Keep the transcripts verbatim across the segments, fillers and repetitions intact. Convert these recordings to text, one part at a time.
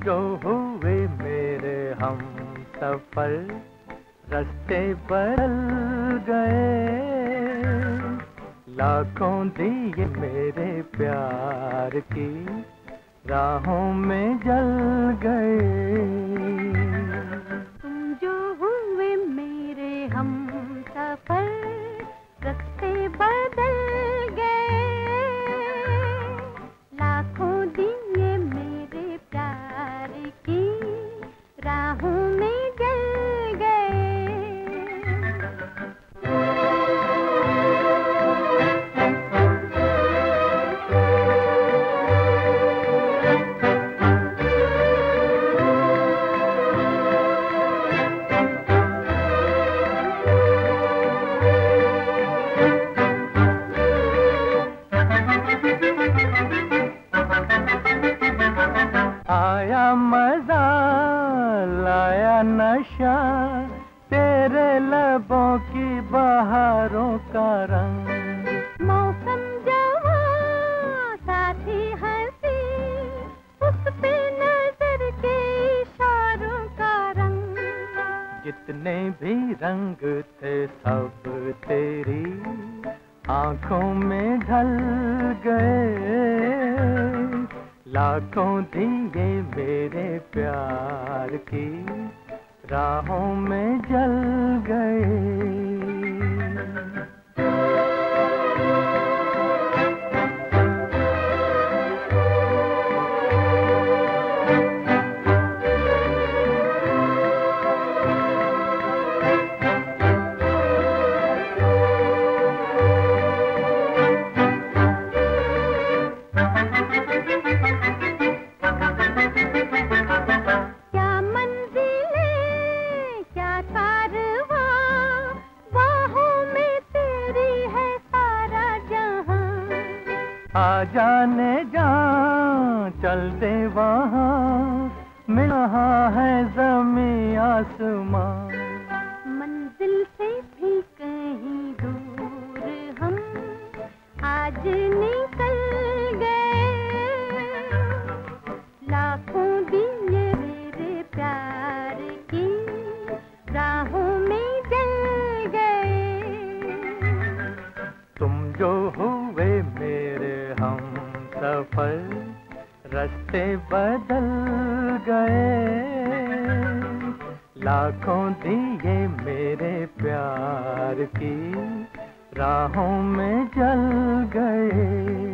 जो हुए मेरे हम सफर, रास्ते बदल गए। लाखों दिए मेरे प्यार की राहों में जल गए। तुम जो हुए मेरे हम सफर, रास्ते बदल गए। लाखों दिए मेरे प्यार की राहों में जल गए। आया मजा लाया नशा, तेरे लबों की बहारों का रंग। मौसम जवां साथी हंसी, उस पे नजर के इशारों का रंग। जितने भी रंग थे सब तेरी आंखों में ढल गए। लाखों दिए मेरे प्यार की राहों में जल गए। आ जाने जा चल दे वहाँ, मिला है ज़मीं आसमां। मंजिल से भी कहीं दूर हम आज निकल गए। लाखों दिए मेरे प्यार की राहों में जल गए। तुम जो हुए मेरे हम सफर, रास्ते बदल गए। लाखों दिए मेरे प्यार की राहों में जल गए।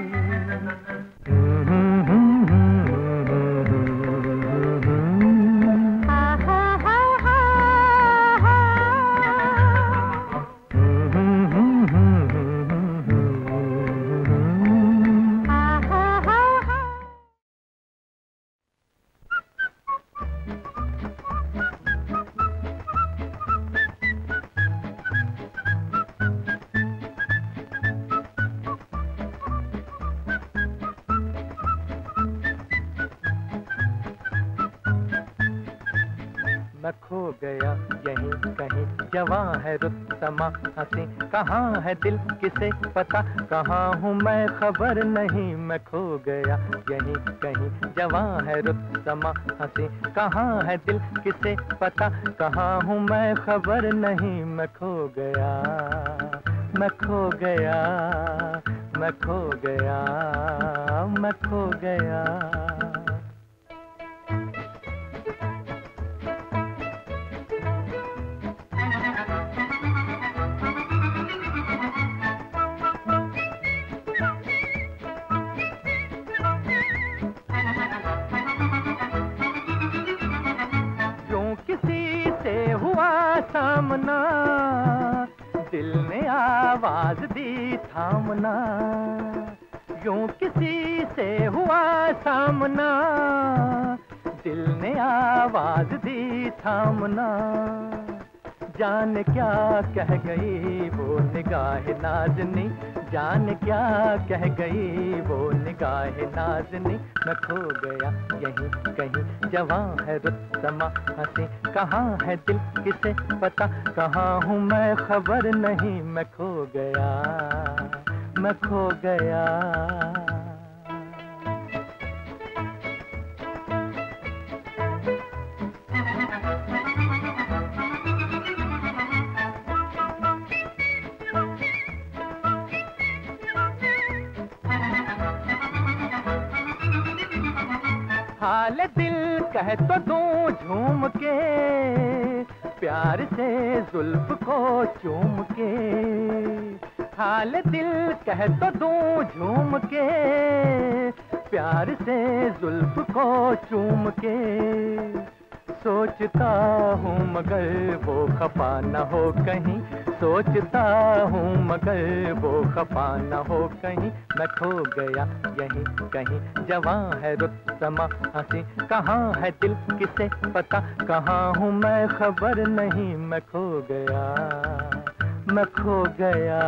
मैं खो गया यहीं कहीं, जवां है रुत समा हंसी। कहाँ है दिल किसे पता, कहाँ हूँ मैं खबर नहीं। मैं खो गया यहीं कहीं, जवां है रुत समा हंसी। कहाँ है दिल किसे पता, कहाँ हूँ मैं खबर नहीं। मैं खो गया, मैं खो गया, मैं खो गया, मैं खो गया। सामना दिल ने आवाज दी थामना, यूं किसी से हुआ सामना। दिल ने आवाज दी थामना, जान क्या कह गई वो निगाह नाज़नी। जान क्या कह गई वो निगाह नाज़नी। मैं खो गया यहीं कहीं, जवां है रुत समा हंसी। कहाँ है दिल किसे पता, कहाँ हूँ मैं खबर नहीं। मैं खो गया, मैं खो गया। हाल दिल कह तो दूं झूम के, प्यार से जुल्फ को चूम के। हाल दिल कह तो दूं झूम के, प्यार से जुल्फ को चूम के। सोचता हूँ मगर वो खफा न हो कहीं, सोचता हूँ मगर वो खफा न हो कहीं। मैं खो गया यहीं कहीं, जवां है रुत समा हंसी, कहाँ है दिल किसे पता, कहाँ हूँ मैं खबर नहीं। मैं खो गया, मैं खो गया।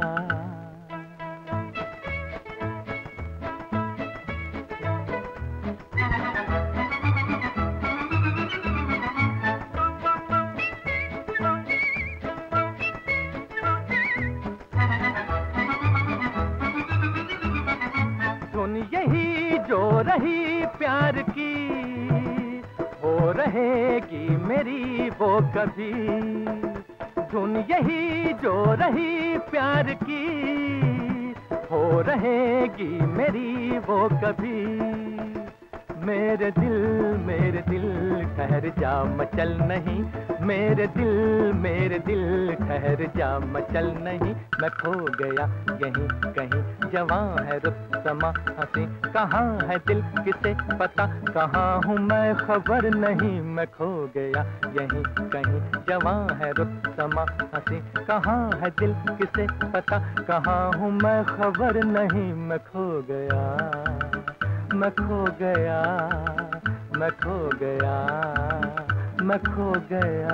यही जो रही प्यार की, हो रहेगी मेरी वो कभी। धुन यही जो रही प्यार की, हो रहेगी मेरी वो कभी। मेरे दिल मेरे दिल ठहर जा मचल नहीं, मेरे दिल मेरे दिल ठहर जा मचल नहीं। मैं खो गया यहीं कहीं, जवां है रुत समा हंसी, कहाँ है दिल किसे पता, कहाँ हूँ मैं खबर नहीं। मैं खो गया यहीं कहीं, जवां है रुत समा हंसी, कहाँ है दिल किसे पता, कहाँ हूँ मैं खबर नहीं। मैं खो गया, मैं खो गया, मैं खो गया, मैं खो गया।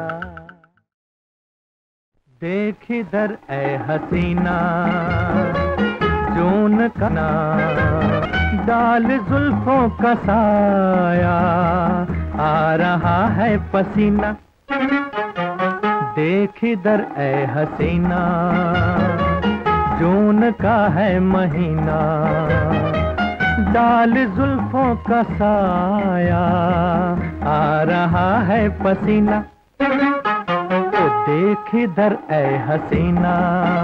देख इधर ऐ हसीना, जून का ना डाल जुल्फों का साया, आ रहा है पसीना। देख इधर ऐ हसीना, जून का है महीना, डाल जुल्फों का साया, आ रहा है पसीना। तो देख इधर ऐ हसीना।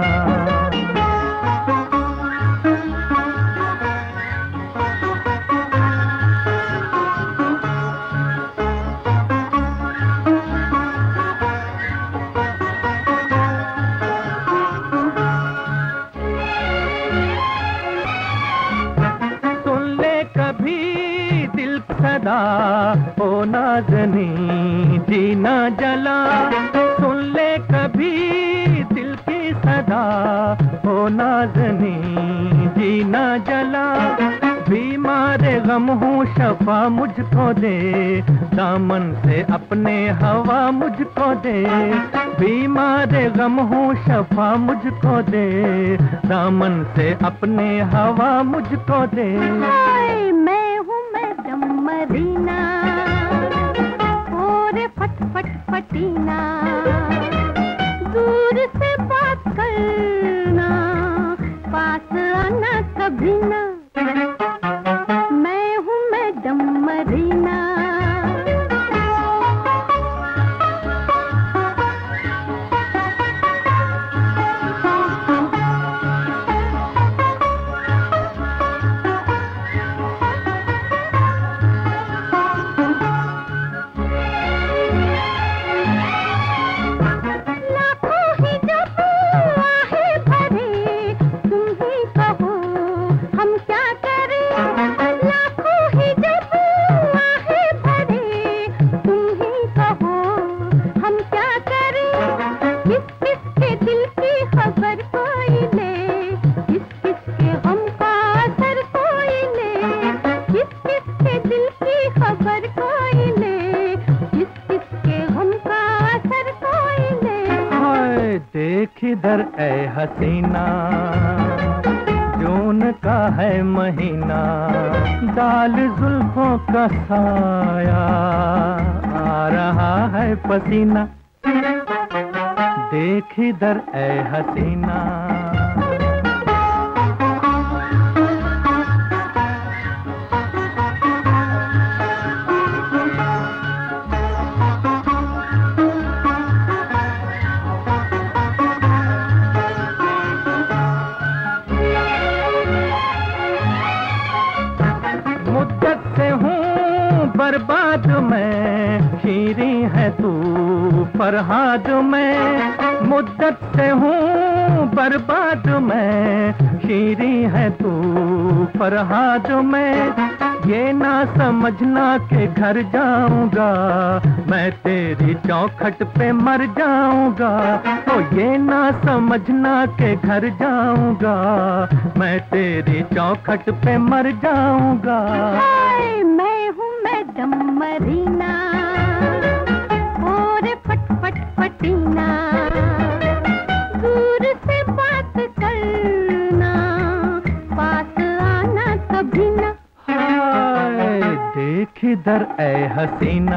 सदा ओ नाज़नी जीना जला, सुन ले कभी दिल की सदा ओ नाज़नी जीना जला। बीमार गम हूँ शफा मुझको दे, दामन से अपने हवा मुझको दे। बीमार गम हूँ शफा मुझको दे, दामन से अपने हवा मुझको दे। मरीना और फट फट फटीना, दूर से बात करना, पास आना कभी ना। मैं हूँ मैडम मरीना। इधर ऐ हसीना, जून का है महीना, डाल जुल्फों का साया, आ रहा है पसीना। देख इधर ऐ हसीना। बर्बाद मैं, शीरी है तू फरहाद मैं। मुद्दत से हूँ बर्बाद मैं, शीरी है तू फरहाद मैं। ये ना समझना के घर जाऊंगा, मैं तेरी चौखट पे मर जाऊंगा। ओ ये ना समझना के घर जाऊंगा, मैं तेरी चौखट पे मर जाऊंगा। हाय मैं हूँ मैडम मरीना, और फट फट फटीना, दूर से बात करना, पास आना कभी ना। देख इधर ऐ हसीना,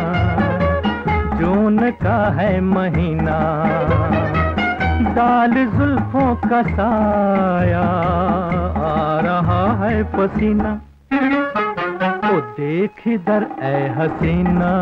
जून का है महीना, डाल जुल्फों का साया, आ रहा है पसीना। ओ देख इधर ऐ हसीना।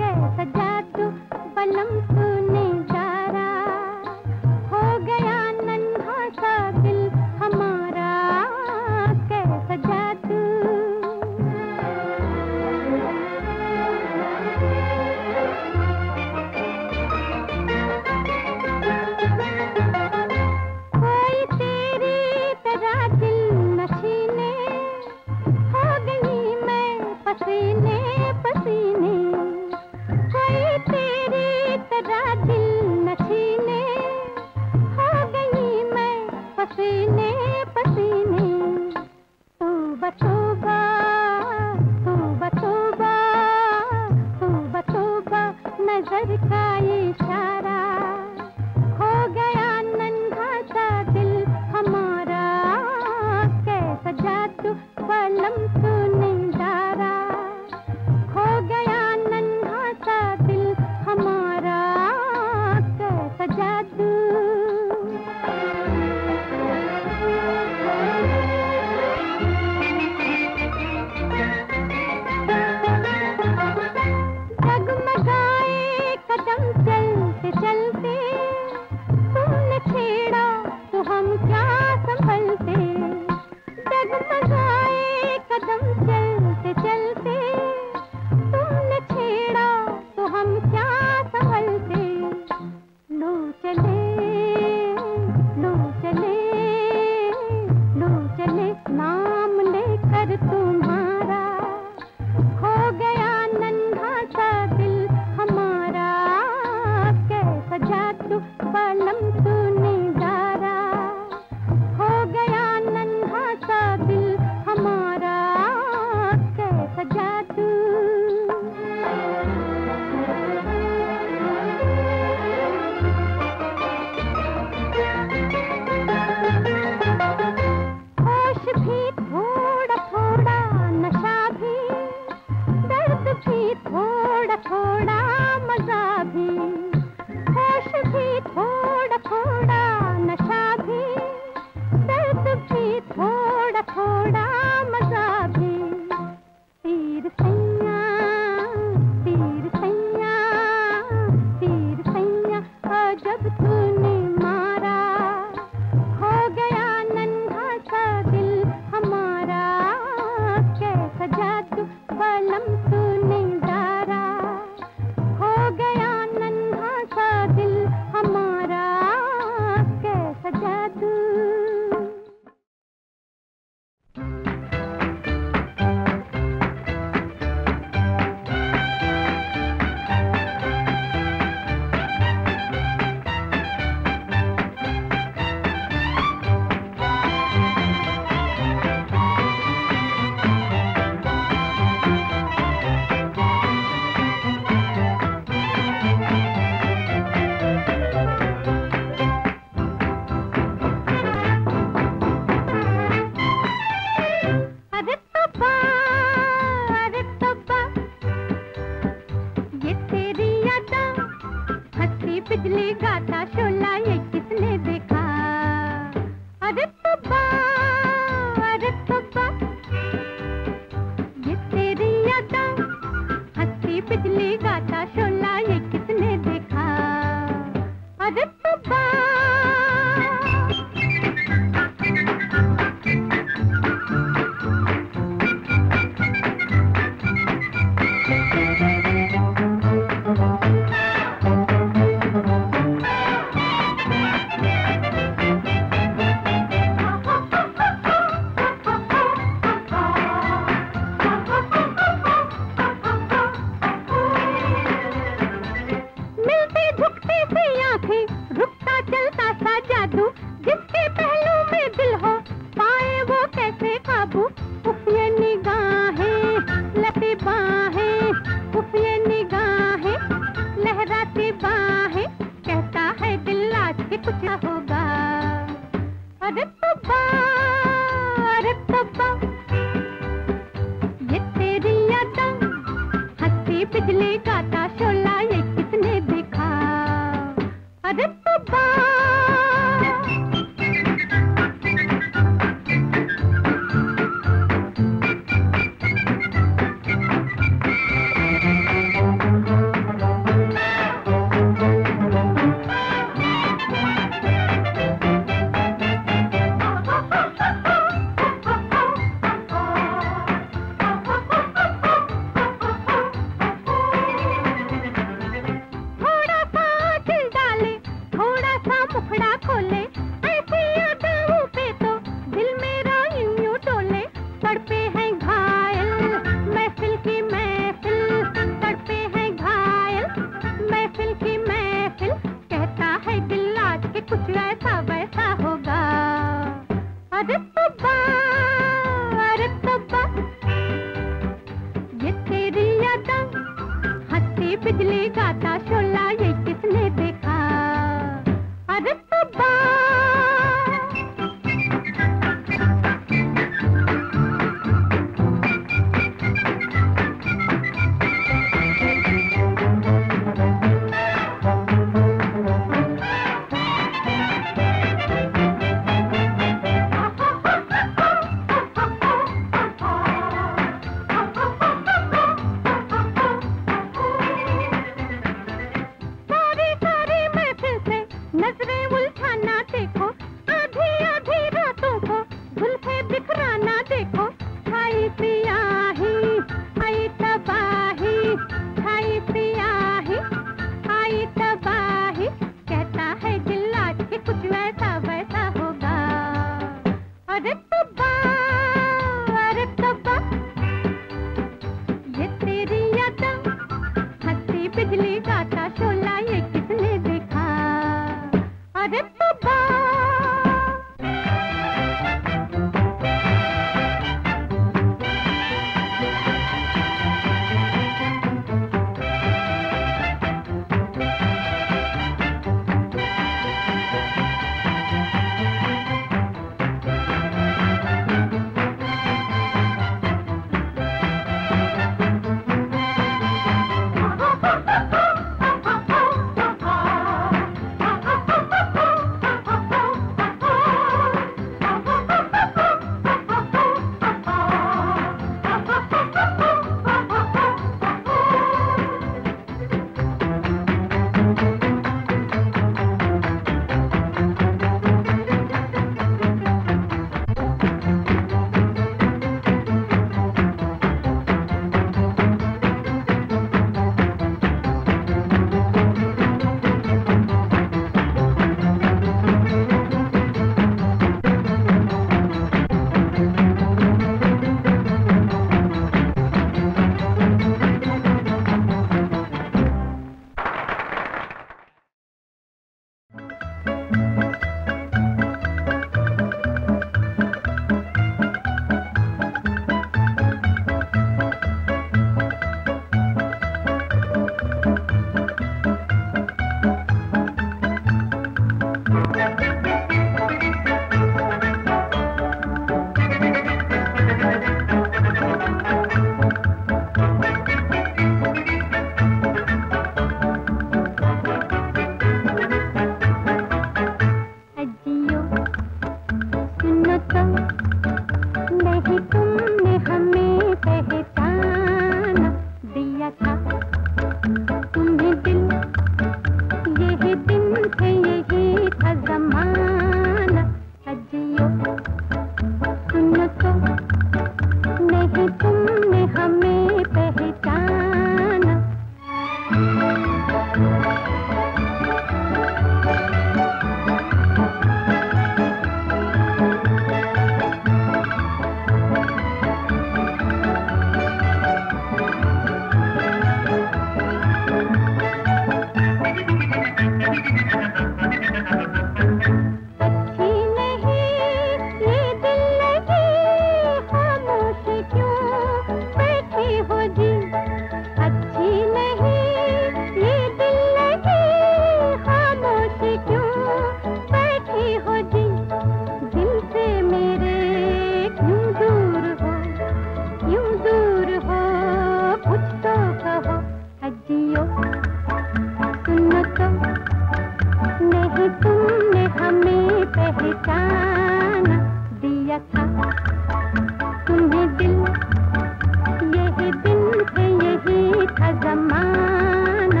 पहचाना दिया था तुम्हें दिल, यही दिन थे यही था ज़माना।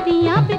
बत्तियां